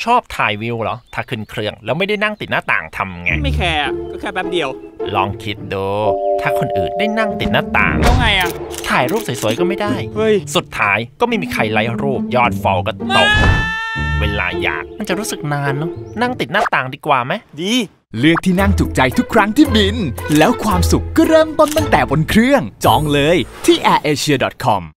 ชอบถ่ายวิวเหรอถ้าขึ้นเครื่องแล้วไม่ได้นั่งติดหน้าต่างทำไงไม่แคร์ก็แค่แป๊บเดียวลองคิดดูถ้าคนอื่นได้นั่งติดหน้าต่างแล้วไงอ่ะถ่ายรูปสวยๆก็ไม่ได้เฮ้ยสุดท้ายก็ไม่มีใครไลค์รูปยอดฟอลก็ตกเวลาอยากมันจะรู้สึกนานเนาะนั่งติดหน้าต่างดีกว่าไหมดีเลือกที่นั่งถูกใจทุกครั้งที่บินแล้วความสุขก็เริ่มต้นตั้งแต่บนเครื่องจองเลยที่ AirAsia.com